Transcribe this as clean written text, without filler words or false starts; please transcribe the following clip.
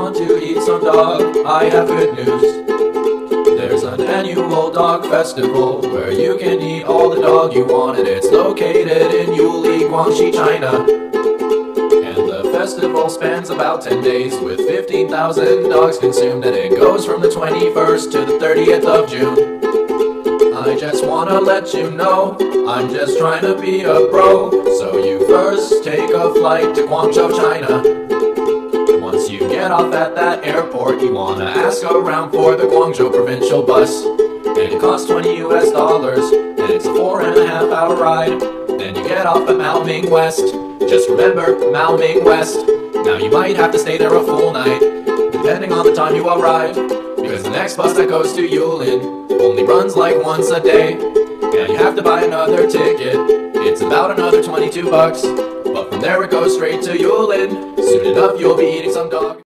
want to eat some dog, I have good news. There's an annual dog festival where you can eat all the dog you want, and it's located in Yuli, Guangxi, China. And the festival spans about 10 days with 15,000 dogs consumed, and it goes from the 21st to the 30th of June. I just wanna let you know, I'm just trying to be a pro. So you first take a flight to Guangzhou, China. Once you get off at that airport, you wanna ask around for the Guangzhou provincial bus. And it costs $20 US, and it's a 4.5 hour ride. Then you get off at Maoming West. Just remember, Maoming West. Now you might have to stay there a full night, depending on the time you arrive, because the next bus that goes to Yulin only runs like once a day. And you have to buy another ticket. It's about another $22, but from there it goes straight to Yulin. Soon enough you'll be eating some dog.